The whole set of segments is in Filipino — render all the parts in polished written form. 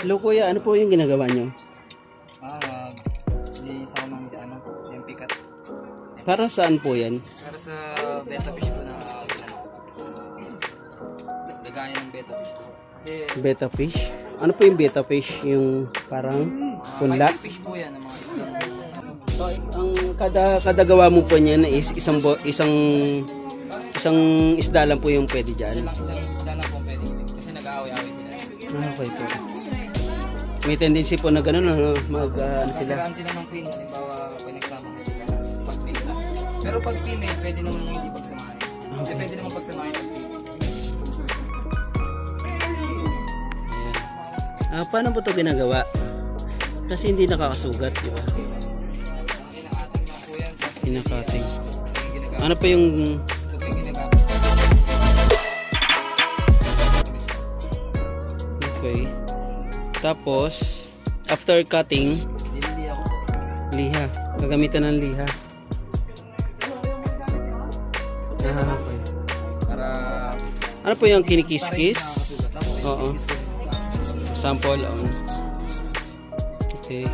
Hello kuya, ano po yung ginagawa nyo? Isa ko ng yung pikat. Para saan po yan? Para sa betta fish po na lagayan ng betta fish po. Kasi Betta fish? Ano po yung betta fish? Yung parang punla? fish po yan ng mga isda. So, ang kada gawa mo po niyan is isang isda lang po yung pwede dyan. Isang isda lang po pwede. Kasi nag-aaway-aaway sila. Okay po. May tendency po na gano'n, ano sila? Masiraan sila ng queen. Halimbawa, pinagsama mo sila. Pag female. Pero pag female, pwede naman hindi pagsamahin. Kasi pwede naman pagsamahin pag female. Paano po ito ginagawa? Kasi hindi nakakasugat, di ba? Kinakating lang po yan. Kinakating. Ano pa yung... Ito po yung ginagamit. Okay. Tapos, after cutting, Dinili ako po. liha. Gagamitan ng liha. Okay. Para Ano po yung kinikis-kis? nakakasugat. Ako, Oo. Sample on. Okay.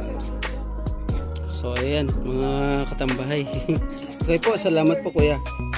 So, ayan, mga katambahay. Okay po, salamat po kuya.